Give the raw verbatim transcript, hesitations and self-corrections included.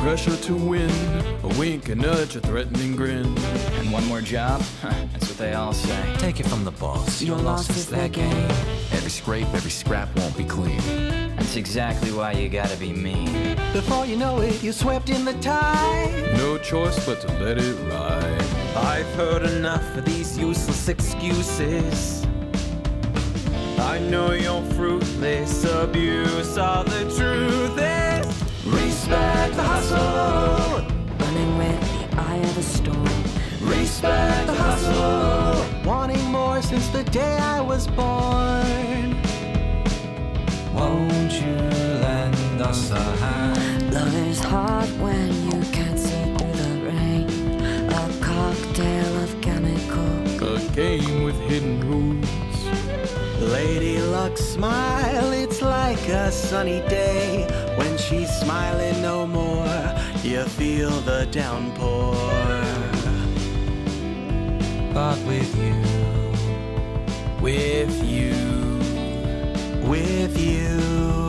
pressure to win, a wink, a nudge, a threatening grin. And one more job? That's what they all say. Take it from the boss. Your loss is their game. Every scrape, every scrap won't be clean. That's exactly why you gotta be mean. Before you know it, you're swept in the tide. No choice but to let it ride. I've heard enough of these useless excuses. I know your fruitless abuse. All the truth is, respect the hustle. Running with the eye of the storm. Respect the hustle. Wanting more since the day I was born. Won't you lend us a hand? Love is hard when you can't see through the rain. A cocktail of chemicals. A game with hidden rules. Lady Luck smile, it's like a sunny day. When she's smiling no more, you feel the downpour. But with you, With you, with you.